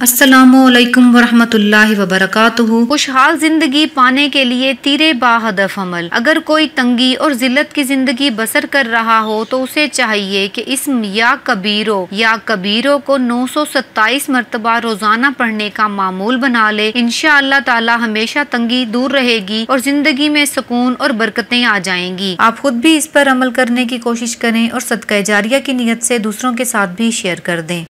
अस्सलामुअलैकुम वरहमतुल्लाहि वबरकातुहू। खुशहाल जिंदगी पाने के लिए तीरे बाहदफ अमल। अगर कोई तंगी और जिल्लत की जिंदगी बसर कर रहा हो तो उसे चाहिए कि इस्म या कबीरों को 927 मरतबा रोजाना पढ़ने का मामूल बना ले। इंशाअल्लाह ताला हमेशा तंगी दूर रहेगी और जिंदगी में सुकून और बरकतें आ जाएंगी। आप खुद भी इस पर अमल करने की कोशिश करें और सदका जारिया की नीयत से दूसरों के साथ भी शेयर कर दें।